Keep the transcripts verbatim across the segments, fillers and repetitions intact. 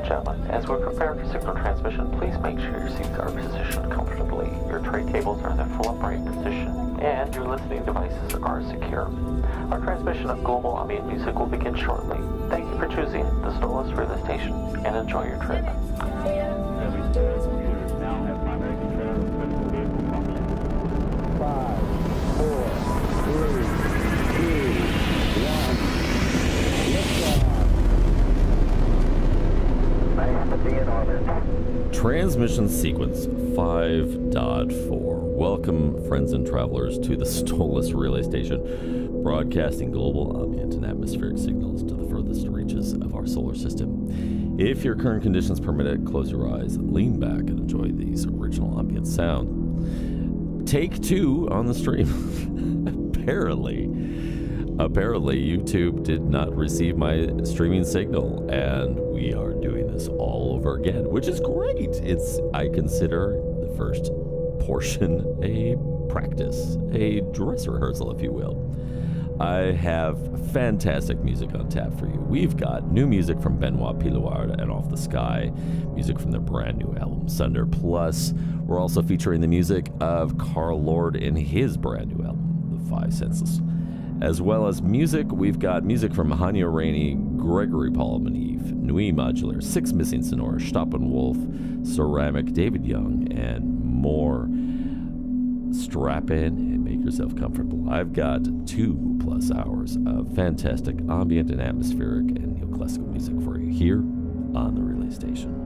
and gentlemen, as we prepare for signal transmission, please make sure your seats are positioned comfortably, your tray tables are in their full upright position, and your listening devices are secure. Our transmission of global ambient music will begin shortly. Thank you for choosing the Stolas Relay Station, and enjoy your trip. Five, four, three, two, one. Transmission sequence five point four. Welcome, friends and travelers, to the Stolas Relay Station, broadcasting global ambient and atmospheric signals to the furthest reaches of our solar system. If your current conditions permit it, close your eyes, lean back, and enjoy these original ambient sound. Take two on the stream. Apparently, apparently YouTube did not receive my streaming signal, and we are doing this all over again, which is great. It's, I consider the first portion a practice, a dress rehearsal, if you will. I have fantastic music on tap for you. We've got new music from Benoit Pilouard and Off the Sky, music from their brand new album Sunder. Plus, we're also featuring the music of Carl Lord in his brand new album, The Five Senses. As well as music, we've got music from Hanya Rainey, Gregory Paul Maneve, Nui Modular, Six Missing Sonora, Stoppenwolf, Ceramic, David Young, and more. Strap in and make yourself comfortable. I've got two plus hours of fantastic ambient and atmospheric and neoclassical music for you here on the Relay Station.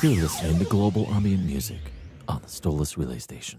You're listening to Global Ambient Music on the Stolas Relay Station.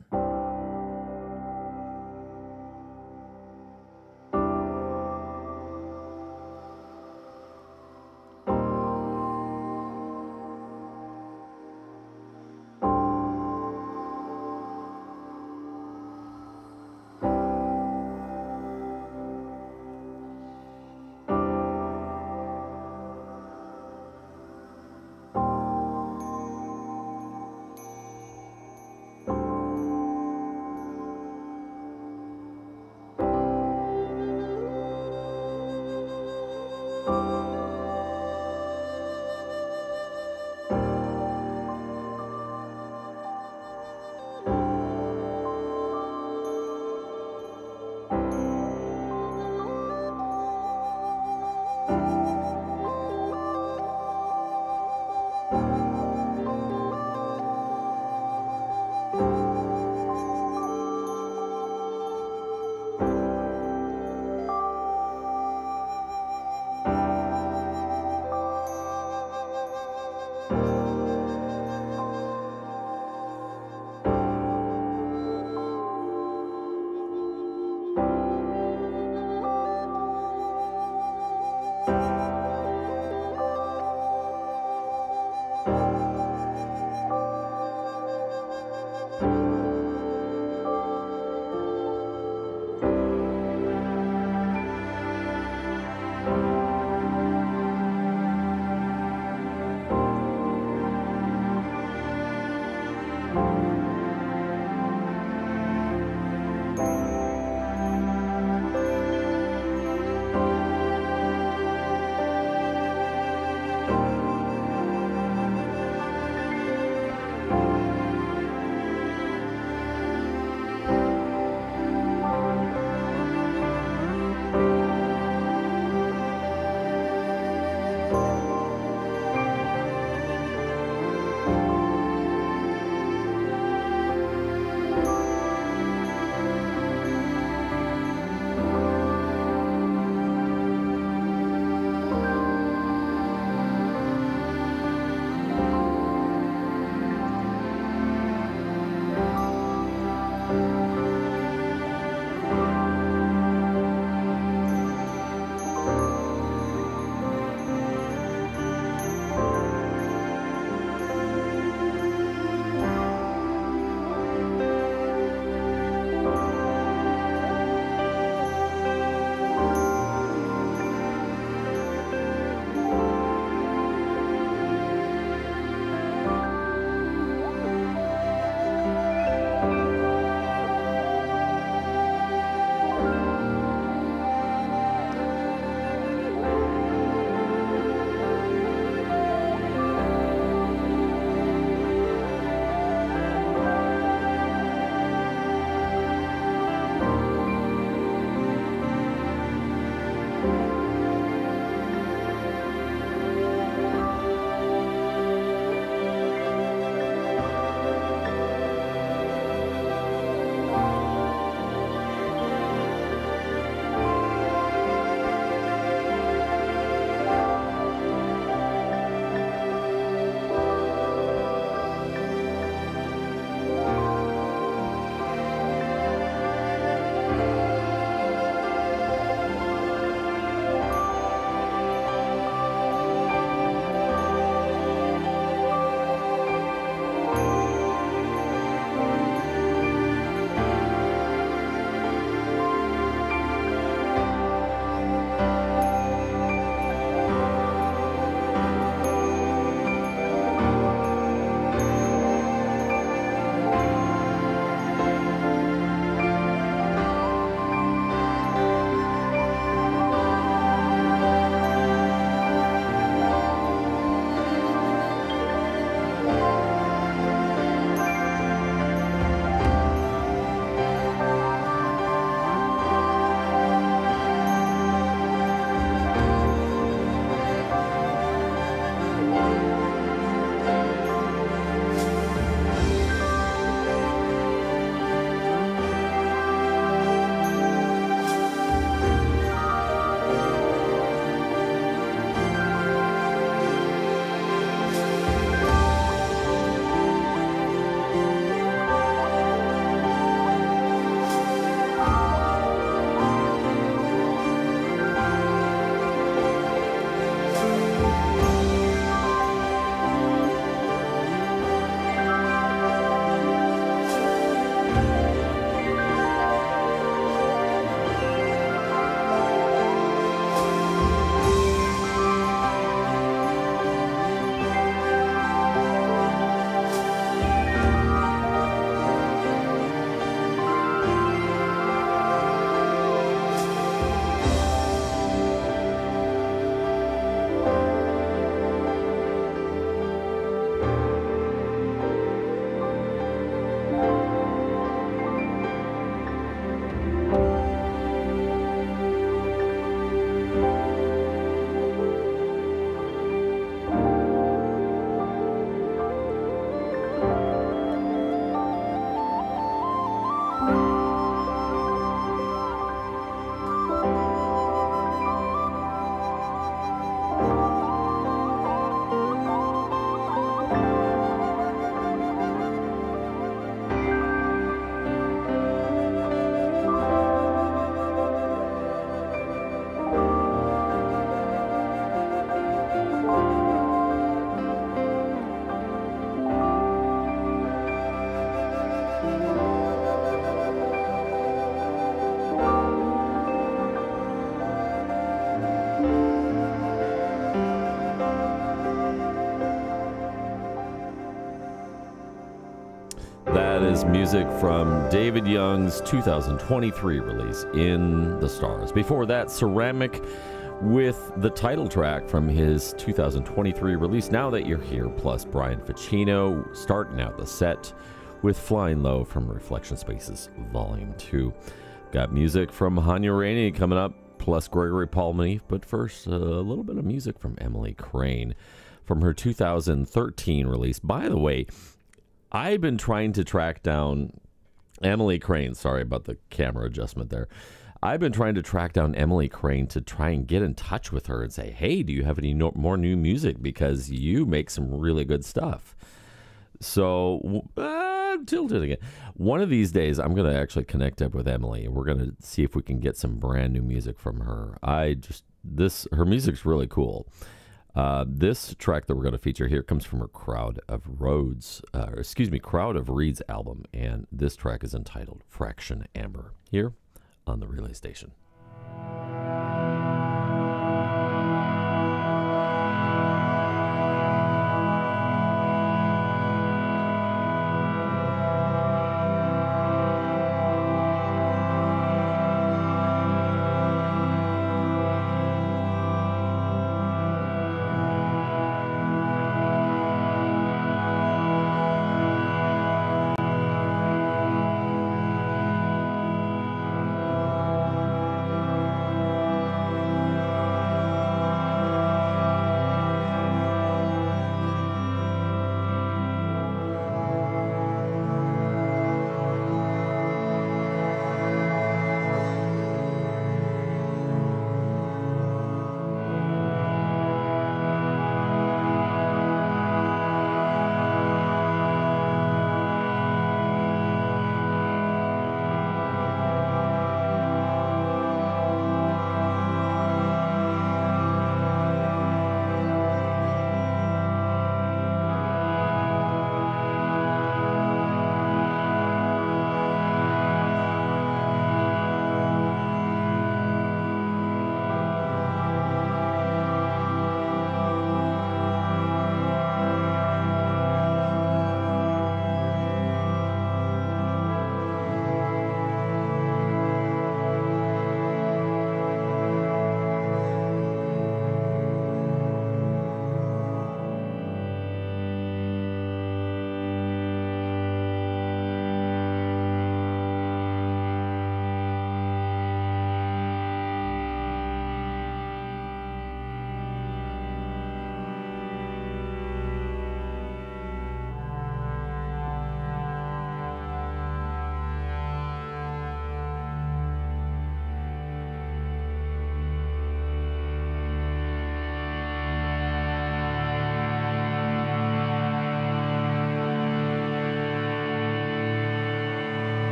That is music from David Young's two thousand twenty-three release, In the Stars. Before that, Ceramic with the title track from his two thousand twenty-three release, Now That You're Here, plus Brian Ficino starting out the set with Flying Low from Reflection Spaces Volume two. Got music from Hanya Rainey coming up, plus Gregory Palmy, but first, a little bit of music from Emily Crane from her two thousand thirteen release. By the way, I've been trying to track down Emily Crane. Sorry about the camera adjustment there. I've been trying to track down Emily Crane to try and get in touch with her and say, hey, do you have any no- more new music? Because you make some really good stuff. So, uh, I'm tilted again. One of these days, I'm going to actually connect up with Emily, and we're going to see if we can get some brand new music from her. I just, this, her music's really cool. Uh, this track that we're going to feature here comes from her Crowd of Roads, uh, or excuse me, Crowd of Reeds album, and this track is entitled Fraction Amber, here on the Relay Station.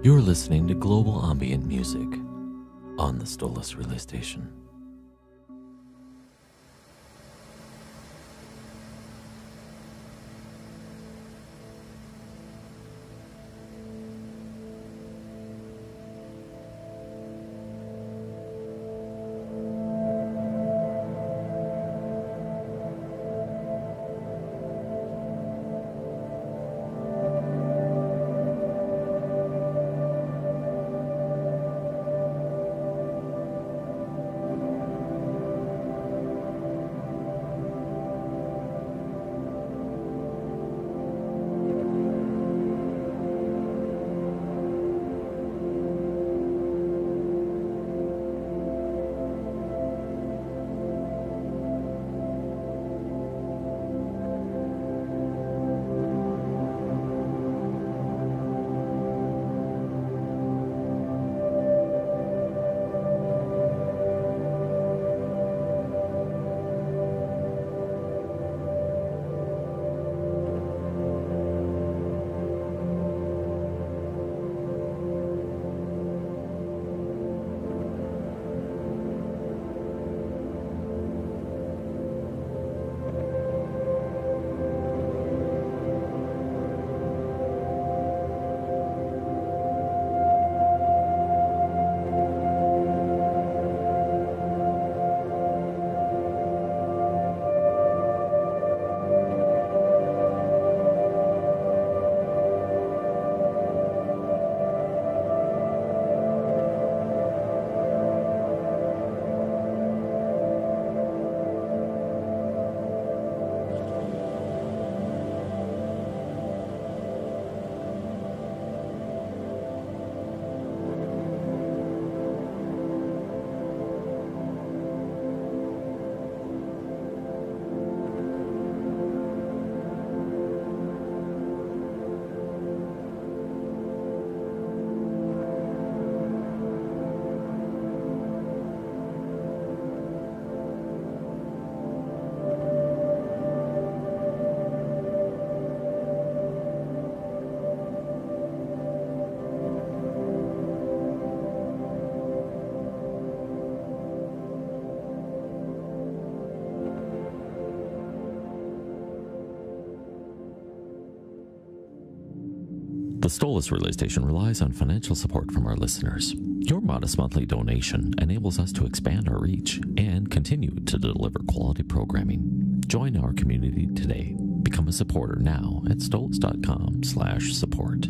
You're listening to Global Ambient Music on the Stolas Relay Station. The Stolas Relay Station relies on financial support from our listeners. Your modest monthly donation enables us to expand our reach and continue to deliver quality programming. Join our community today. Become a supporter now at stolas.com slash support.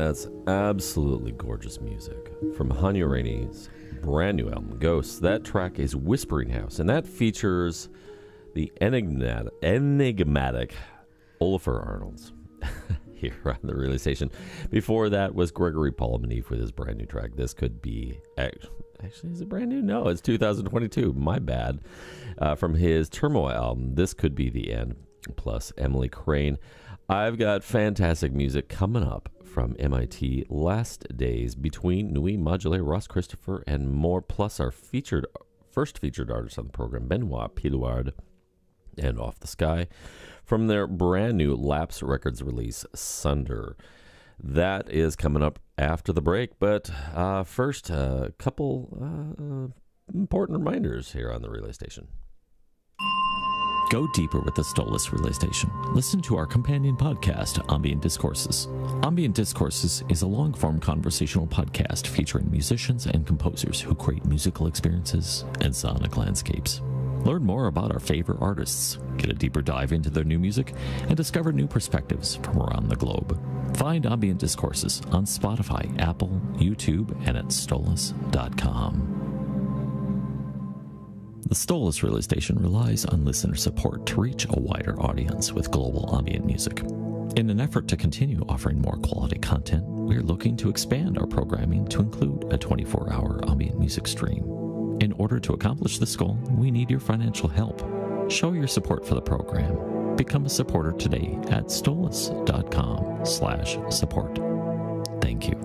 That's absolutely gorgeous music from Hanya Rainey's brand new album, Ghosts. That track is Whispering House, and that features the enigmatic, enigmatic Olafur Arnalds here on the Relay Station. Before that was Gregory Paul Manif with his brand new track. This could be... Actually, is it brand new? No, it's two thousand twenty-two. My bad. Uh, from his Turmoil album, This Could Be the End, plus Emily Crane. I've got fantastic music coming up from M I T, Last Days, Between, Nuit Modulé, Ross Christopher, and more, plus our featured first featured artist on the program, Benoit Piluard, and Off the Sky, from their brand new Lapse Records release, Sunder. That is coming up after the break, but uh, first, a uh, couple uh, important reminders here on the Relay Station. Go deeper with the Stolas Relay Station. Listen to our companion podcast, Ambient Discourses. Ambient Discourses is a long-form conversational podcast featuring musicians and composers who create musical experiences and sonic landscapes. Learn more about our favorite artists, get a deeper dive into their new music, and discover new perspectives from around the globe. Find Ambient Discourses on Spotify, Apple, YouTube, and at stolas dot com. The Stolas Relay Station relies on listener support to reach a wider audience with global ambient music. In an effort to continue offering more quality content, we are looking to expand our programming to include a twenty-four hour ambient music stream. In order to accomplish this goal, we need your financial help. Show your support for the program. Become a supporter today at stolas dot com slash support. Thank you.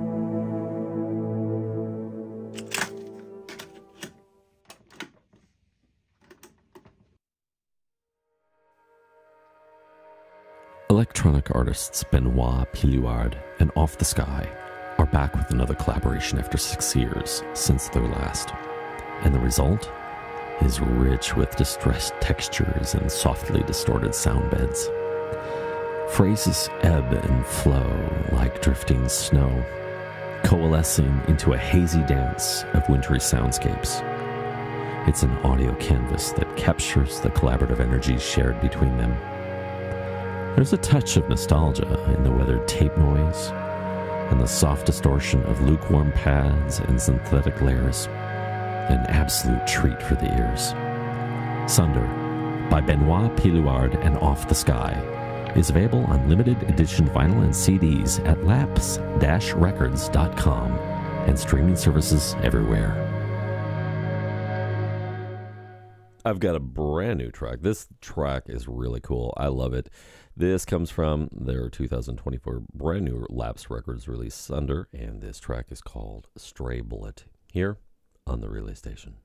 Electronic artists Benoit Piluard and Off the Sky are back with another collaboration after six years since their last. And the result is rich with distressed textures and softly distorted sound beds. Phrases ebb and flow like drifting snow, coalescing into a hazy dance of wintry soundscapes. It's an audio canvas that captures the collaborative energy shared between them. There's a touch of nostalgia in the weathered tape noise and the soft distortion of lukewarm pads and synthetic layers. An absolute treat for the ears. Sunder, by Benoit Piluard and Off the Sky, is available on limited edition vinyl and C Ds at lapse dash records dot com and streaming services everywhere. I've got a brand new track. This track is really cool. I love it. This comes from their two thousand twenty-four brand new Lapse Records release, Sunder, and this track is called Stray Bullet, here on the Relay Station.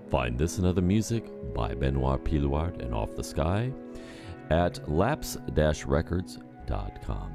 Find this and other music by Benoit Pilouard and Off the Sky at lapse dash records dot com.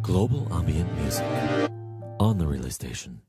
Global ambient music on the Relay Station.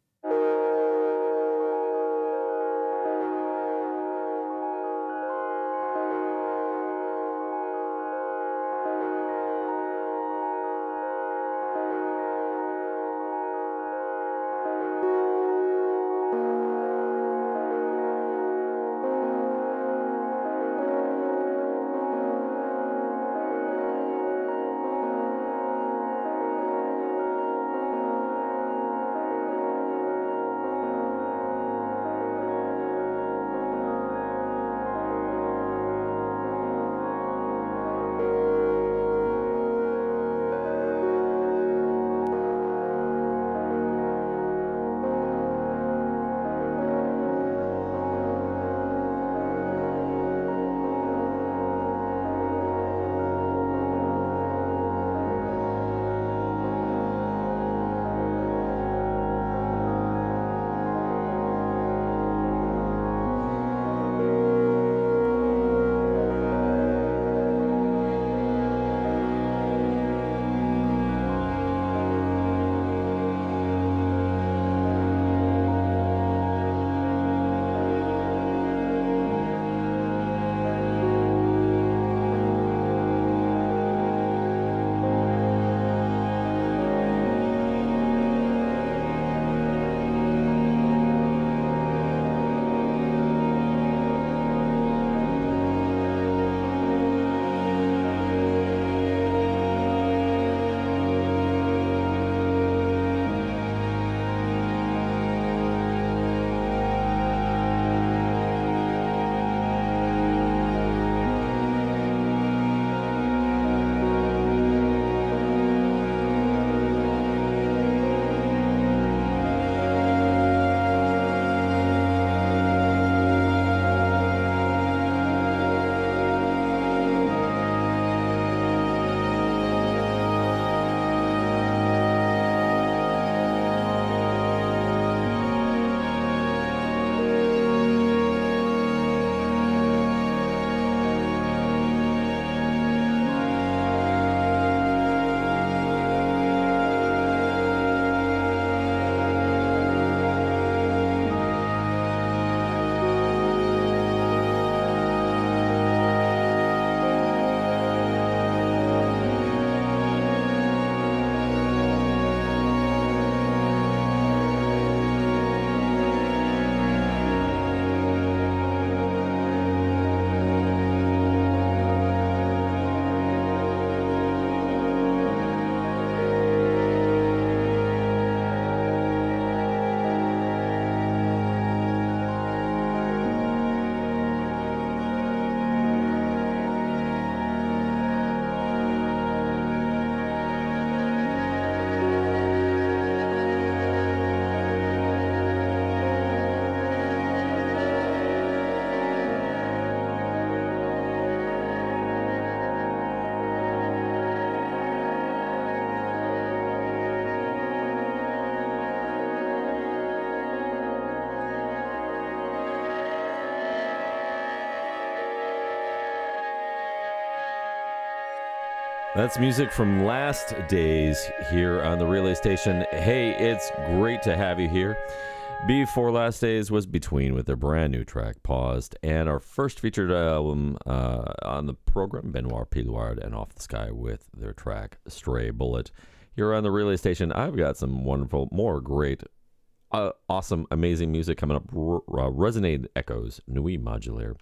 That's music from Last Days here on the Relay Station. Hey, it's great to have you here. Before Last Days was Between with their brand new track, Paused, and our first featured album uh, on the program, Benoit Pilouard and Off the Sky with their track, Stray Bullet. Here on the Relay Station, I've got some wonderful, more great, uh, awesome, amazing music coming up. R- uh, Resonate Echoes, Nuit Modulaire,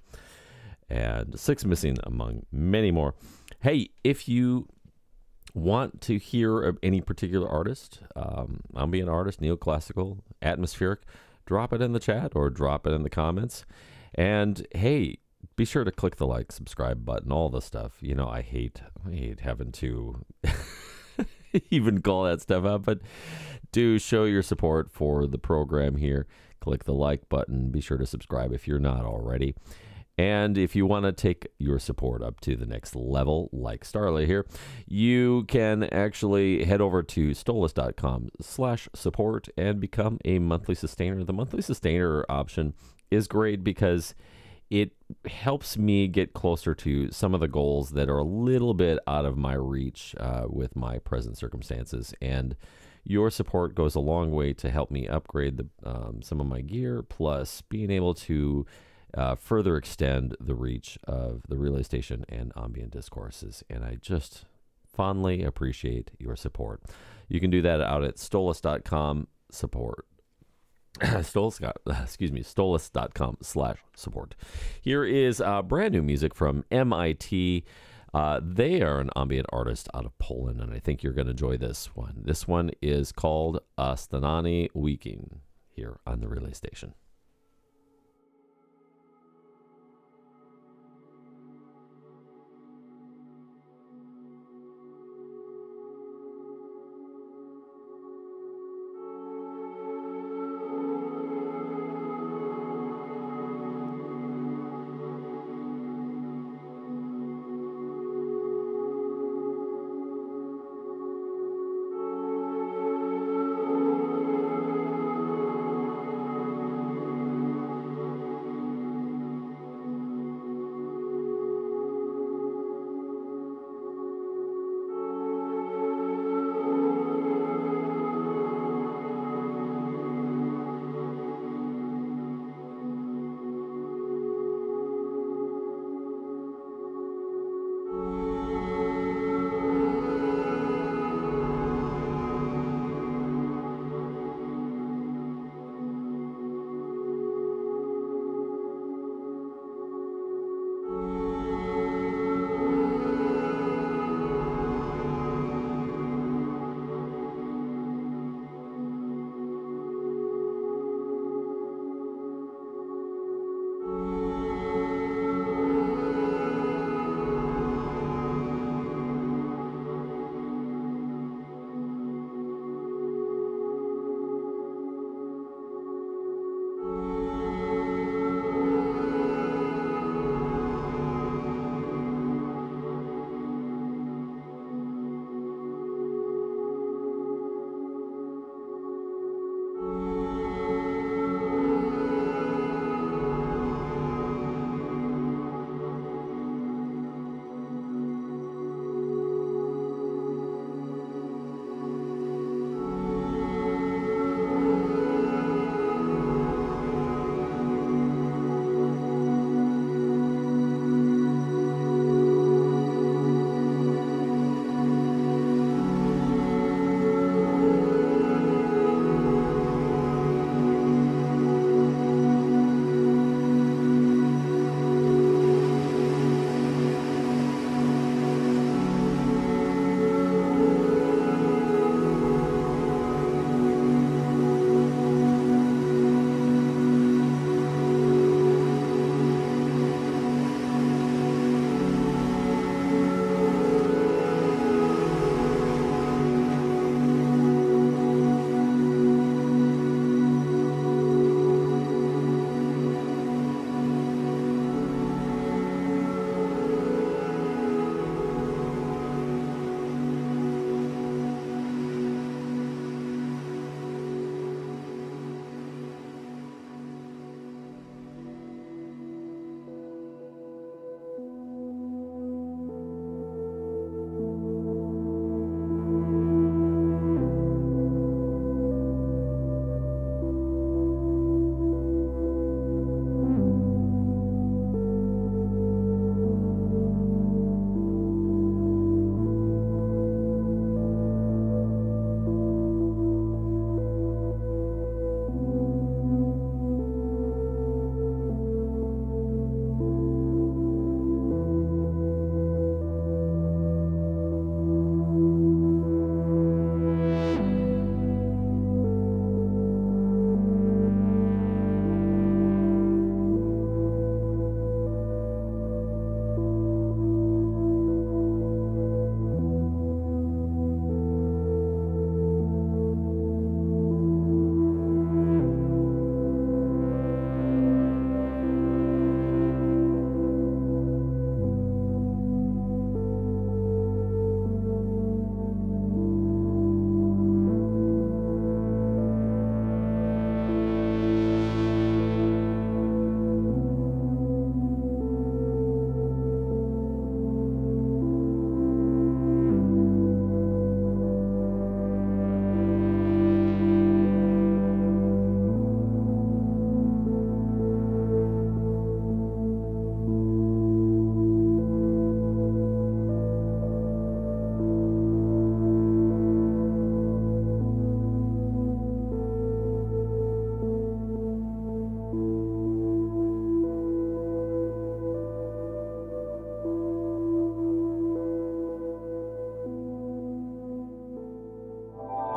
and Six Missing, among many more. Hey, if you want to hear of any particular artist, um, ambient artist, neoclassical, atmospheric, drop it in the chat or drop it in the comments. And hey, be sure to click the like, subscribe button, all the stuff. You know, I hate, I hate having to even call that stuff out, but do show your support for the program here. Click the like button. Be sure to subscribe if you're not already. And if you want to take your support up to the next level, like Starlight here, you can actually head over to stolas.com slash support and become a monthly sustainer. The monthly sustainer option is great because it helps me get closer to some of the goals that are a little bit out of my reach uh, with my present circumstances. And your support goes a long way to help me upgrade the, um, some of my gear, plus being able to uh, further extend the reach of the Relay Station and Ambient Discourses. And I just fondly appreciate your support. You can do that out at stolas dot com support. Stolas, excuse me, stolas dot com slash support. Here is uh, brand new music from M I T. Uh, they are an ambient artist out of Poland, and I think you're going to enjoy this one. This one is called Astanani Weeking here on the Relay Station.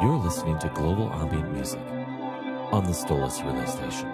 You're listening to Global Ambient Music on the Stolas Relay Station.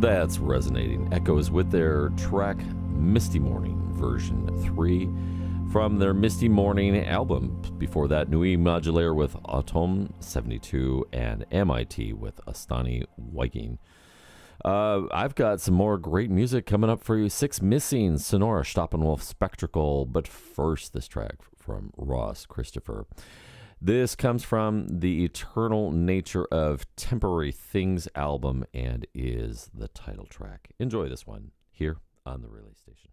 That's Resonating Echoes with their track Misty Morning version three from their Misty Morning album. Before that, Nui Modulaire with Autumn seventy-two and M I T with Astani Viking. Uh, I've got some more great music coming up for you. Six Missing, Sonora, Stoppenwolf, Spectacle. But first, this track from Ross Christopher. This comes from the Eternal Nature of Temporary Things album and is the title track. Enjoy this one here on the Relay Station.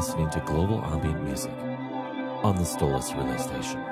listening to Global Ambient Music on the Stolas Relay Station.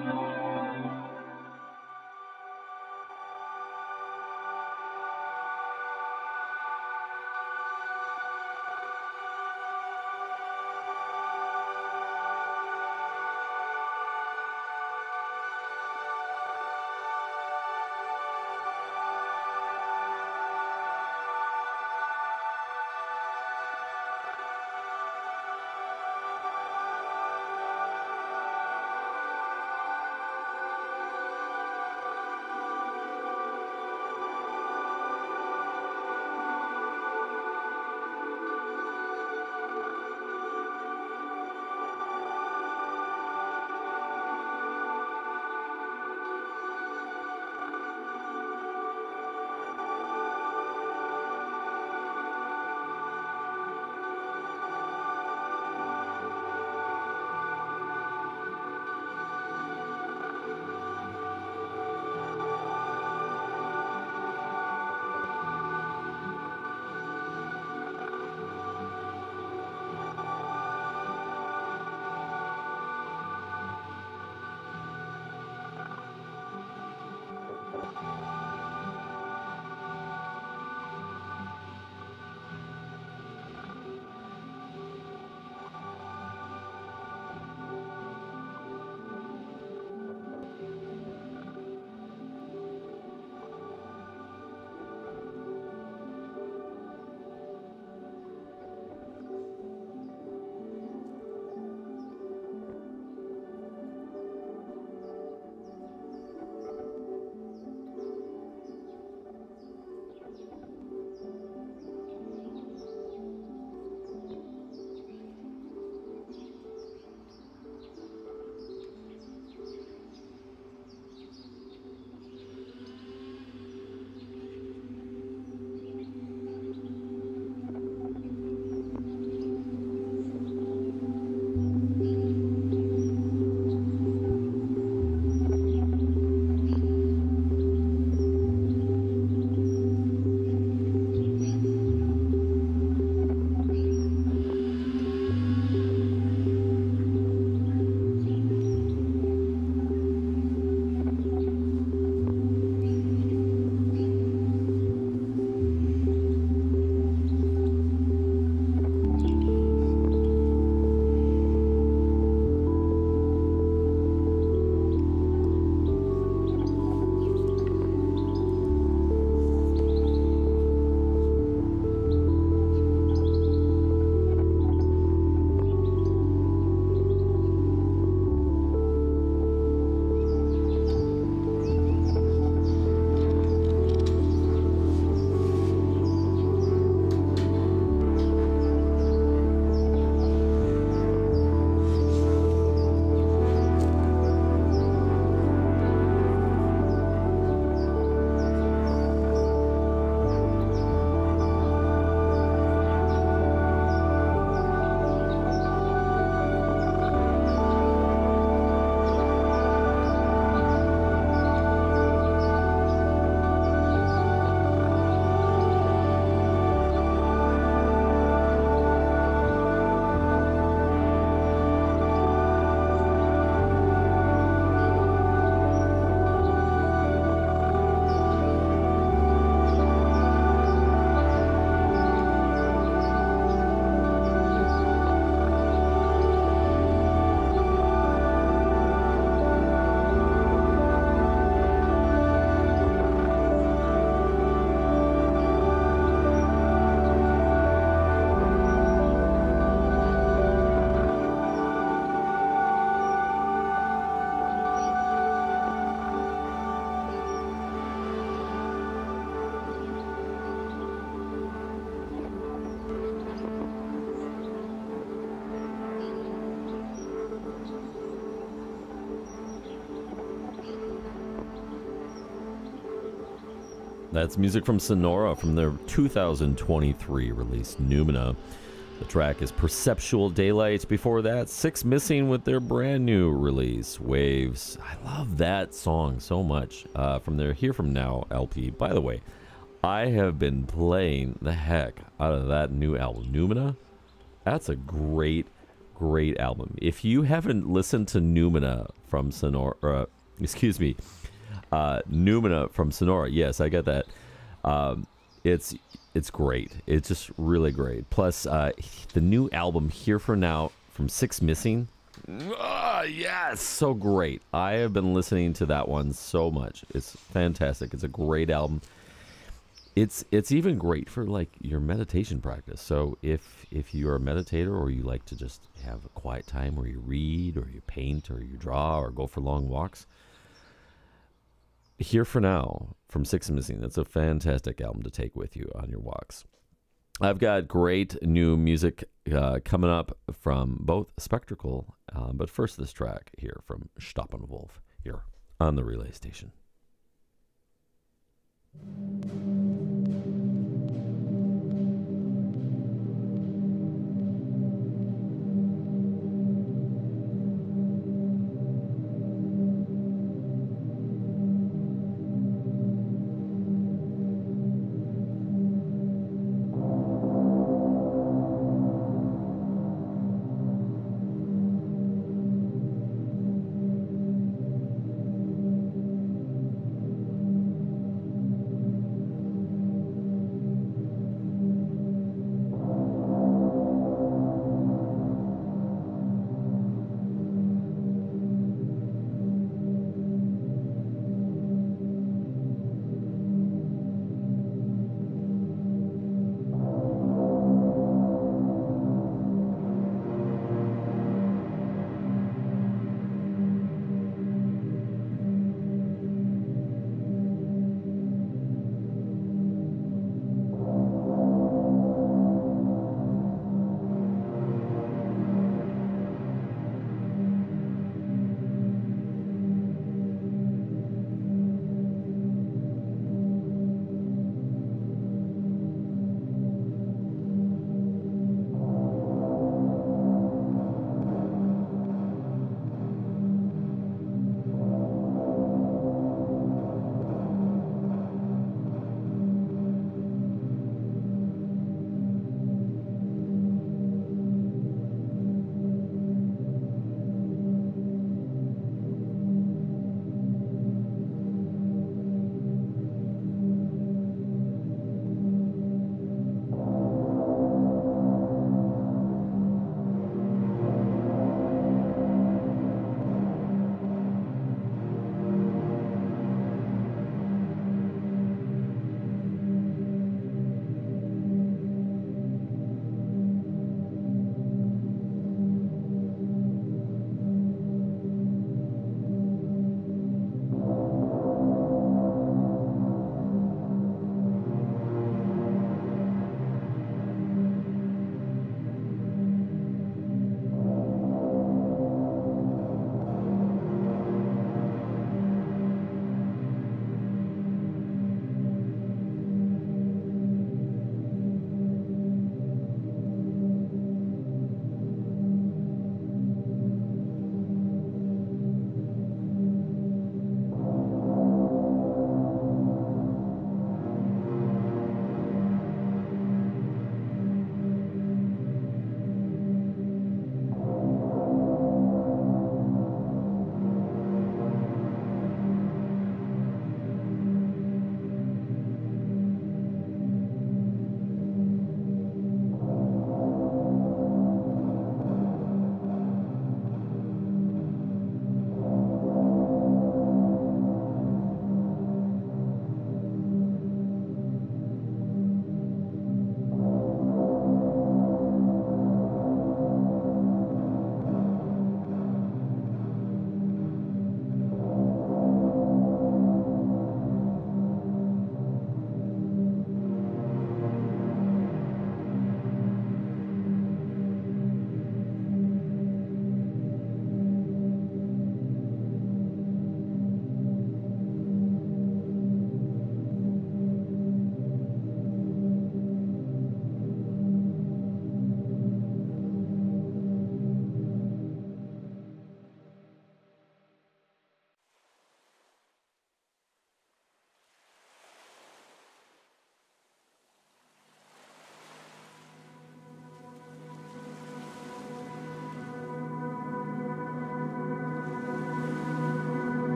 That's music from Sonora from their two thousand twenty-three release, Numina. The track is Perceptual Daylight. Before that, Six Missing with their brand new release, Waves. I love that song so much uh, from their Here From Now L P. By the way, I have been playing the heck out of that new album, Numina. That's a great great album. If you haven't listened to Numina from Sonora, uh, excuse me, uh, Numina from Sonora, yes, I got that. Um, it's it's great. It's just really great. Plus, uh, the new album Here for Now from Six Missing. Ah, yes, so great. I have been listening to that one so much. It's fantastic. It's a great album. It's it's even great for like your meditation practice. So if if you're a meditator or you like to just have a quiet time where you read or you paint or you draw or go for long walks, Here for Now from Six Missing. That's a fantastic album to take with you on your walks. I've got great new music uh, coming up from both Spectacle, uh, but first this track here from Steppenwolf here on the Relay Station.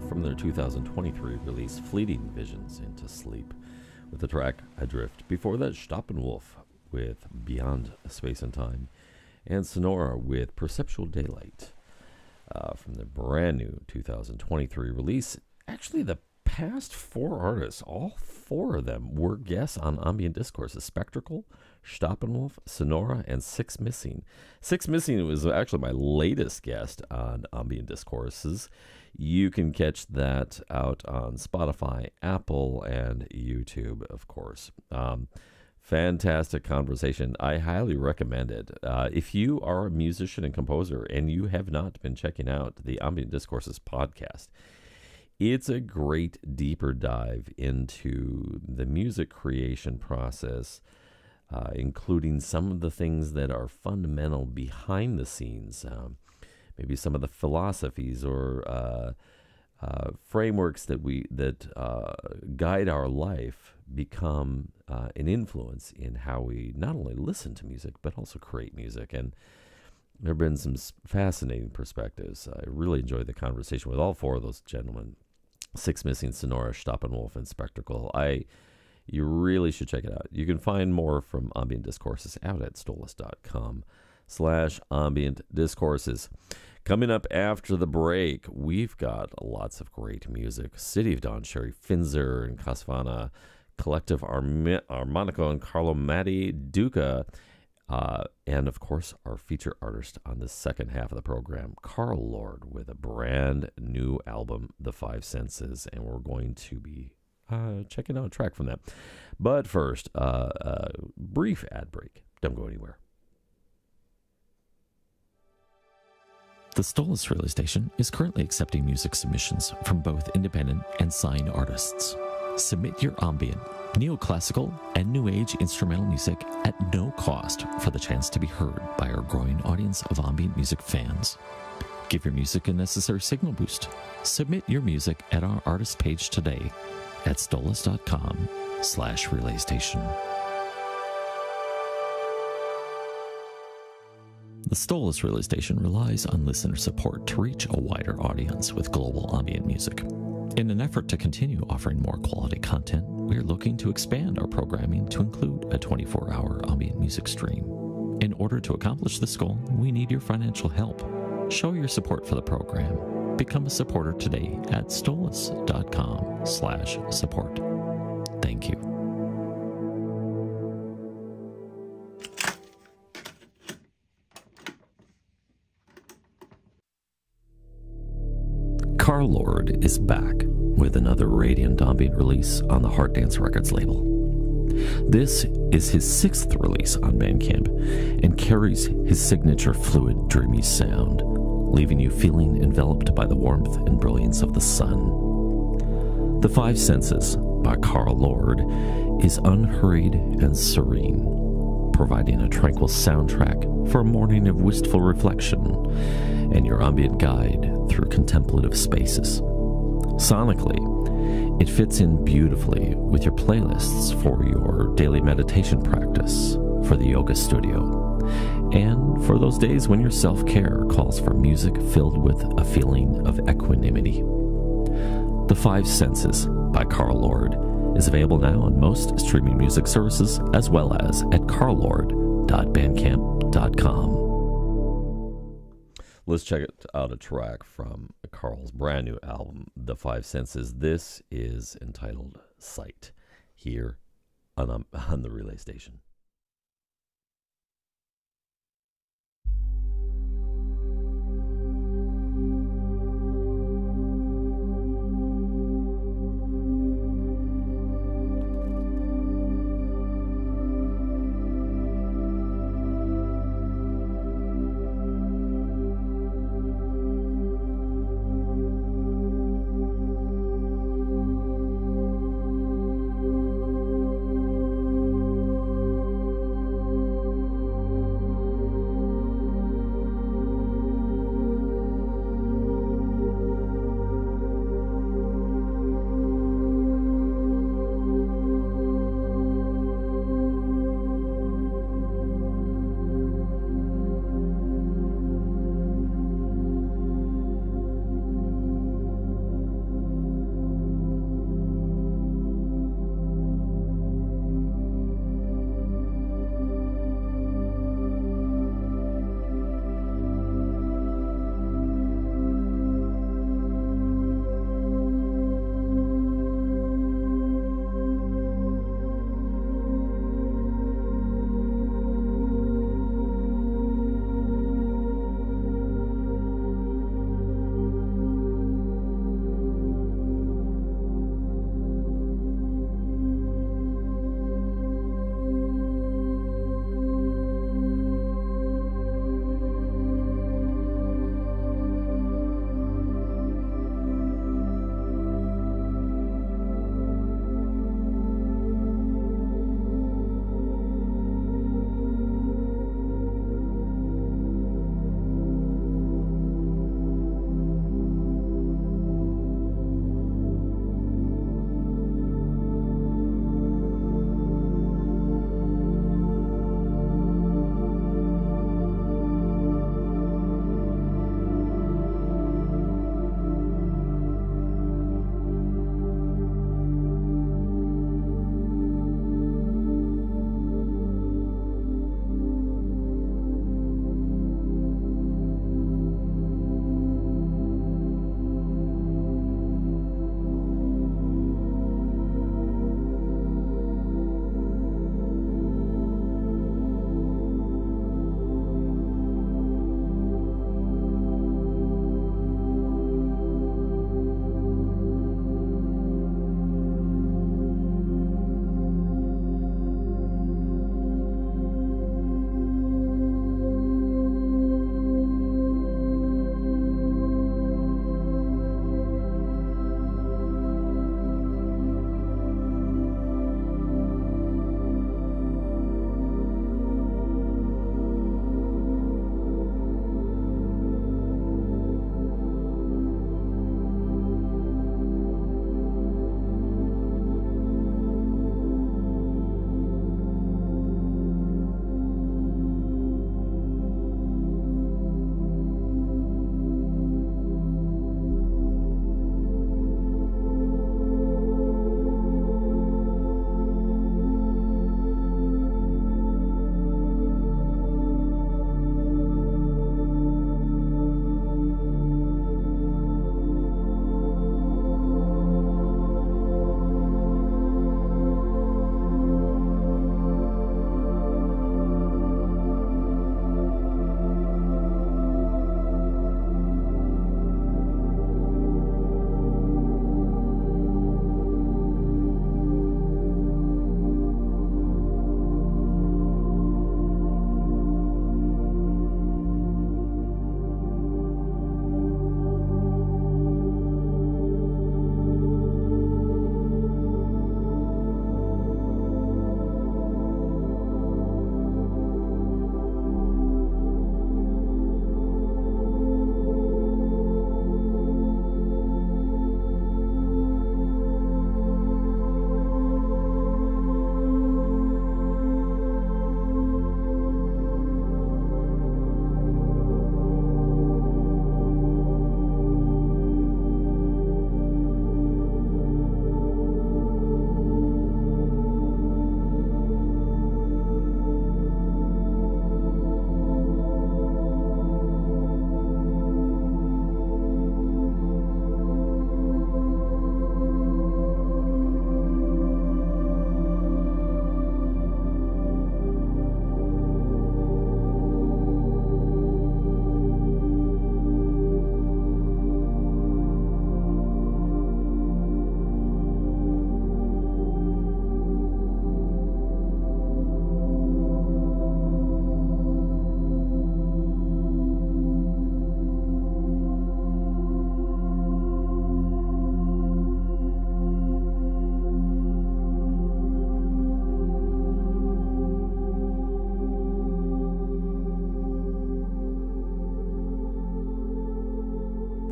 from their two thousand twenty-three release Fleeting Visions into Sleep with the track Adrift. Before that, Steppenwolf with Beyond Space and Time, and Sonora with Perceptual Daylight uh, from their brand new two thousand twenty-three release. Actually, the past four artists, all four of them were guests on Ambient Discourses: Spectacle, Steppenwolf, Sonora, and Six Missing. Six Missing was actually my latest guest on Ambient Discourses. You can catch that out on Spotify, Apple, and YouTube, of course. Um, fantastic conversation. I highly recommend it. Uh, if you are a musician and composer and you have not been checking out the Ambient Discourses podcast, it's a great deeper dive into the music creation process, uh, including some of the things that are fundamental behind the scenes, um, maybe some of the philosophies or uh, uh, frameworks that we that uh, guide our life become uh, an influence in how we not only listen to music but also create music. And there have been some fascinating perspectives. I really enjoyed the conversation with all four of those gentlemen. Six Missing, Sonora, Steppenwolf, and Spectacle. I, you really should check it out. You can find more from Ambient Discourses out at stolus.com slash ambient discourses. Coming up after the break, we've got lots of great music. City of Dawn, Sherry Finzer and Casvana, Collective Arm- Armonico and Carlo Matti, Duca, Uh, and, of course, our feature artist on the second half of the program, Carl Lord, with a brand new album, The Five Senses, and we're going to be uh, checking out a track from that. But first, uh, a brief ad break. Don't go anywhere. The Stolus Relay Station is currently accepting music submissions from both independent and signed artists. Submit your ambient, neoclassical, and new age instrumental music at no cost for the chance to be heard by our growing audience of ambient music fans. Give your music a necessary signal boost. Submit your music at our artist page today at stolus.com slash relay station. The Stolus Relay Station relies on listener support to reach a wider audience with global ambient music. In an effort to continue offering more quality content, we are looking to expand our programming to include a twenty-four hour ambient music stream. In order to accomplish this goal, we need your financial help. Show your support for the program. Become a supporter today at stolus.com slash support. Thank you. Carl Lord is back with another radiant ambient release on the Heart Dance Records label. This is his sixth release on Bandcamp and carries his signature fluid, dreamy sound, leaving you feeling enveloped by the warmth and brilliance of the sun. The Five Senses by Carl Lord is unhurried and serene, providing a tranquil soundtrack for a morning of wistful reflection and your ambient guide through contemplative spaces. Sonically, it fits in beautifully with your playlists for your daily meditation practice, for the yoga studio, and for those days when your self-care calls for music filled with a feeling of equanimity. The Five Senses by Carl Lord is available now on most streaming music services as well as at carl lord dot bandcamp dot com. Let's check it out a track from Carl's brand new album, The Five Senses. This is entitled Sight, here on, um, on the Relay Station.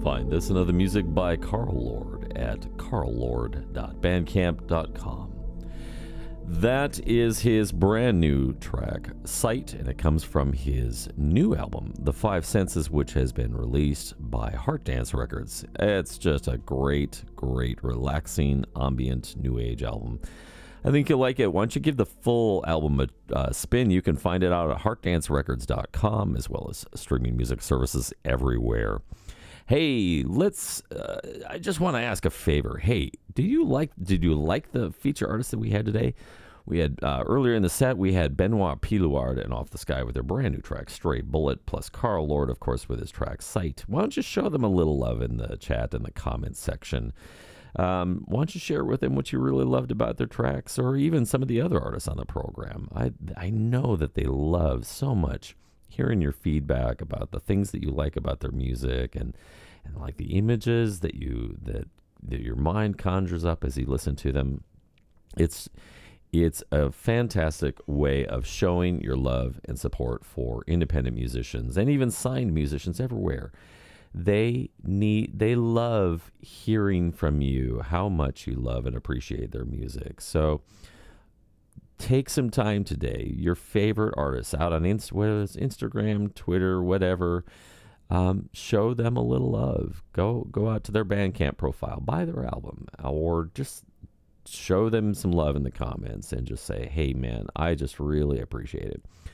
Find this and other music by Carl Lord at carl lord dot bandcamp dot com. That is his brand new track, Sight, and it comes from his new album, The Five Senses, which has been released by Heart Dance Records. It's just a great, great, relaxing, ambient, new age album. I think you'll like it. Why don't you give the full album a uh, spin? You can find it out at heart dance records dot com, as well as streaming music services everywhere. Hey, let's. Uh, I just want to ask a favor. Hey, do you like? Did you like the feature artist that we had today? We had uh, earlier in the set. We had Benoit Pilouard and Off the Sky with their brand new track, Stray Bullet, plus Carl Lord, of course, with his track Sight. Why don't you show them a little love in the chat and the comments section? Um, why don't you share with them what you really loved about their tracks, or even some of the other artists on the program? I I know that they love so much hearing your feedback about the things that you like about their music, and and like the images that you that that your mind conjures up as you listen to them. It's it's a fantastic way of showing your love and support for independent musicians and even signed musicians everywhere. They need they love hearing from you how much you love and appreciate their music. So take some time today, your favorite artists out on Inst- whether it's Instagram, Twitter, whatever, um, show them a little love. Go go out to their Bandcamp profile, buy their album, or just show them some love in the comments and just say, hey man, I just really appreciate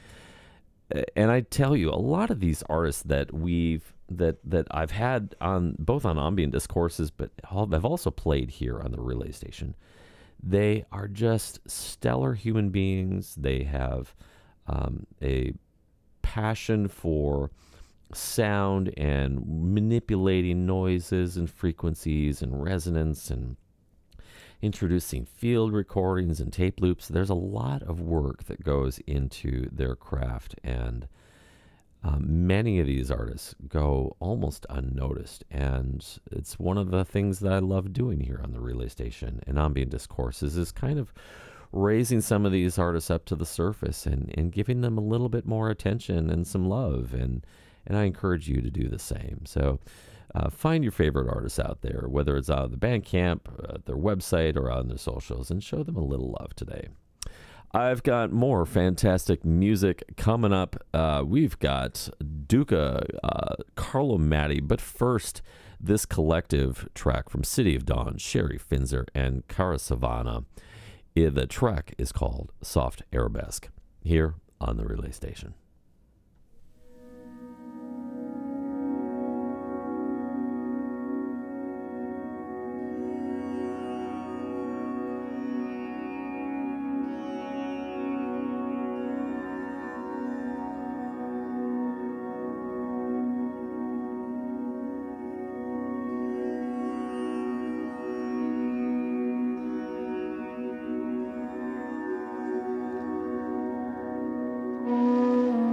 it. And I tell you, a lot of these artists that we've that that I've had on both on Ambient Discourses, but I've also played here on the Relay Station, they are just stellar human beings. They have um, a passion for sound and manipulating noises and frequencies and resonance and introducing field recordings and tape loops. There's a lot of work that goes into their craft, and um, many of these artists go almost unnoticed, and it's one of the things that I love doing here on the Relay Station and Ambient Discourses is kind of raising some of these artists up to the surface and, and giving them a little bit more attention and some love, and and I encourage you to do the same. So uh, find your favorite artists out there, whether it's out of the Bandcamp, uh, their website, or on their socials, and show them a little love today. I've got more fantastic music coming up. Uh, we've got Duca, uh, Carlo Matti, but first, this collective track from City of Dawn, Sherry Finzer, and Cara Savannah. Uh, The track is called Soft Arabesque, here on the Relay Station. Thank you.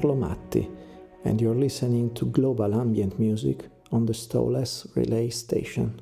Carlo Matti, and you're listening to Global Ambient Music on the Stowless Relay Station.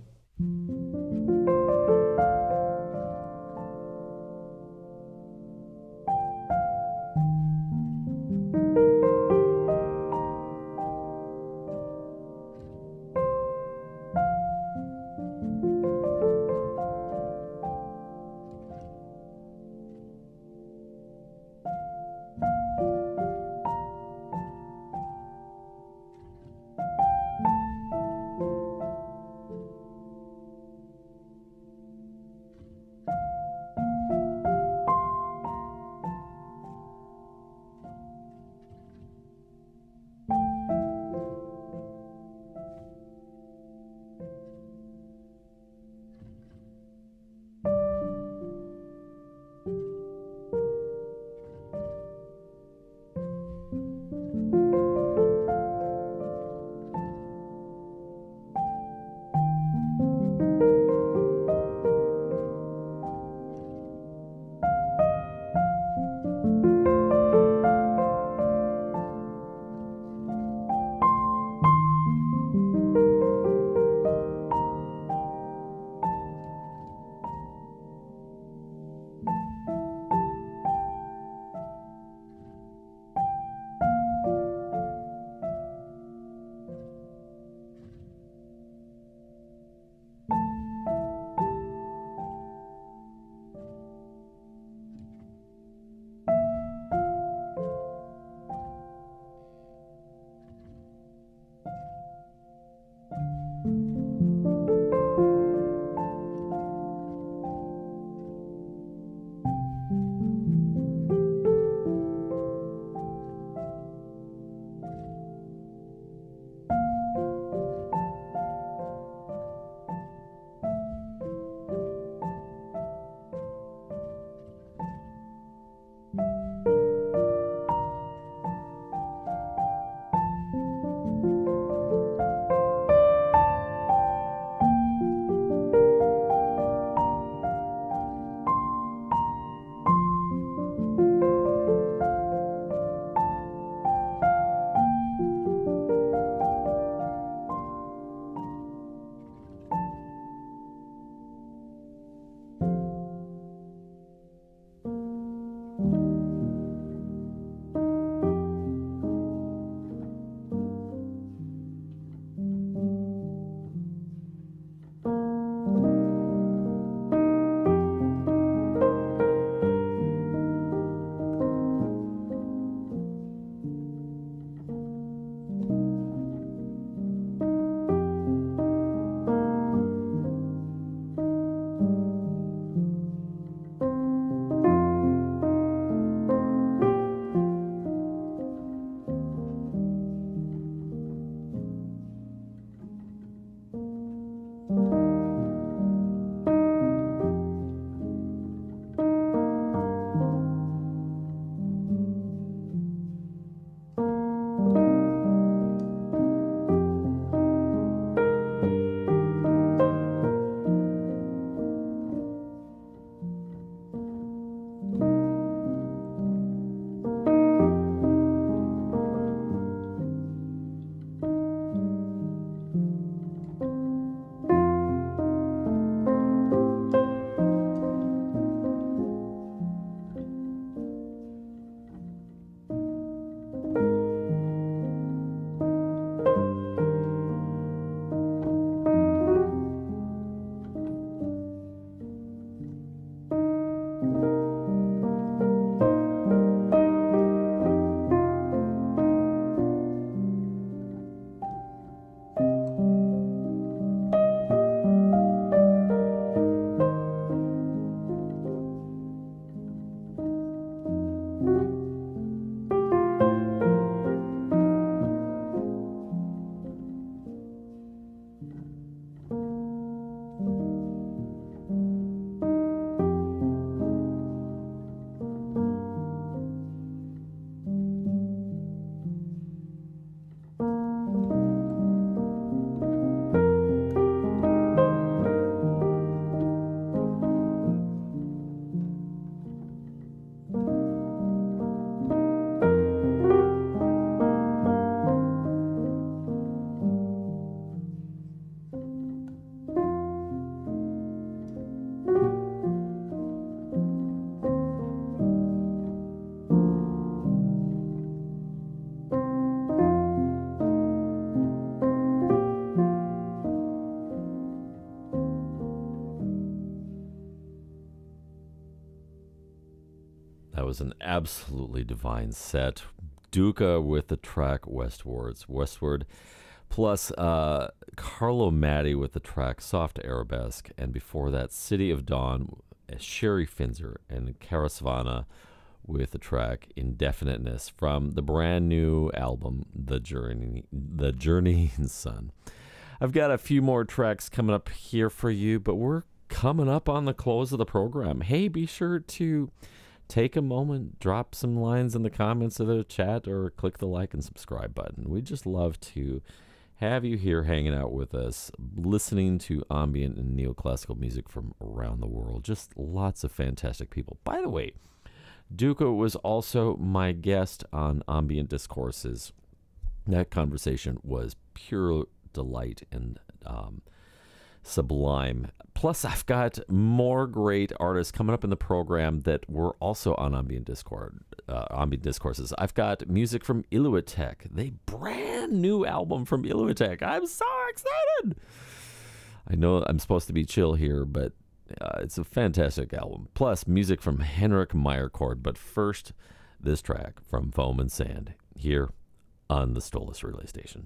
was an absolutely divine set. Duca with the track Westwards, Westward, plus uh, Carlo Matti with the track Soft Arabesque, and before that, City of Dawn, Sherry Finzer, and Karasvana with the track Indefiniteness from the brand new album, The Journey, The Journeying Sun. I've got a few more tracks coming up here for you, but we're coming up on the close of the program. Hey, be sure to take a moment, drop some lines in the comments of the chat, or click the like and subscribe button. We'd just love to have you here hanging out with us, listening to ambient and neoclassical music from around the world. Just lots of fantastic people. By the way, Duca was also my guest on Ambient Discourses. That conversation was pure delight and um, sublime. Plus, I've got more great artists coming up in the program that were also on Ambient Discord, uh, Ambient Discourses. I've got music from Illuitech, the brand new album from Illuitech. I'm so excited. I know I'm supposed to be chill here, but uh, it's a fantastic album. Plus, music from Henrik Meyercord. But first, this track from Foam and Sand here on the Stolas Relay Station.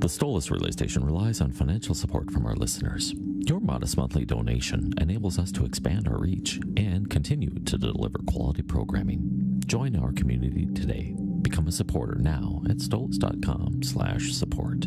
The Stolas Relay Station relies on financial support from our listeners. Your modest monthly donation enables us to expand our reach and continue to deliver quality programming. Join our community today. Become a supporter now at stolas.com slash support.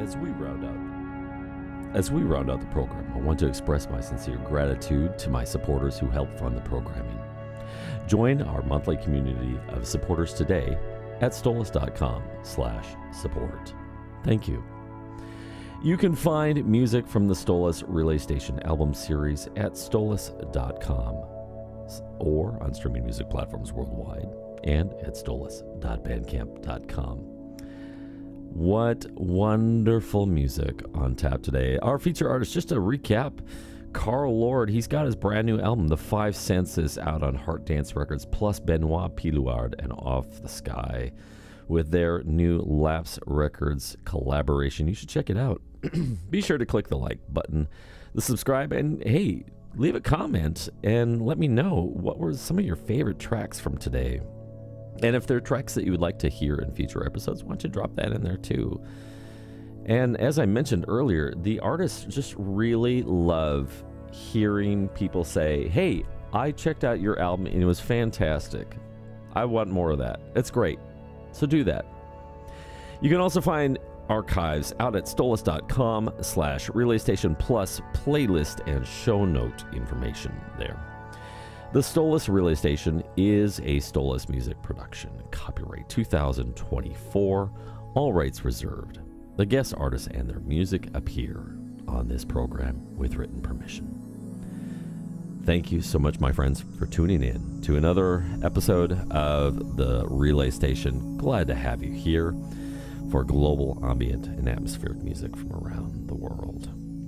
As we round out As we round out the program, I want to express my sincere gratitude to my supporters who help fund the programming. Join our monthly community of supporters today at stolas.com slash support. Thank you. You can find music from the Stolas Relay Station album series at stolas dot com or on streaming music platforms worldwide and at stolas dot bandcamp dot com. What wonderful music on tap today. Our feature artist, just to recap, Carl Lord. He's got his brand new album, The Five Senses, out on Heart Dance Records, plus Benoit Pilouard and Off the Sky with their new Lapse Records collaboration. You should check it out. Be sure to click the like button, the subscribe, and hey, leave a comment and let me know what were some of your favorite tracks from today. And if there are tracks that you would like to hear in future episodes, why don't you drop that in there too? And as I mentioned earlier, the artists just really love hearing people say, hey, I checked out your album and it was fantastic. I want more of that. It's great. So do that. You can also find archives out at stolas.com slash relay station plus playlist and show note information there. The Stolas Relay Station is a Stolas music production. Copyright two thousand twenty-four. All rights reserved. The guest artists and their music appear on this program with written permission. Thank you so much, my friends, for tuning in to another episode of the Relay Station. Glad to have you here for global ambient and atmospheric music from around the world.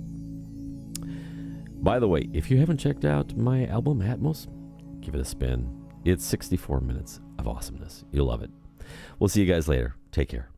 By the way, if you haven't checked out my album, Atmos, give it a spin. It's sixty-four minutes of awesomeness. You'll love it. We'll see you guys later. Take care.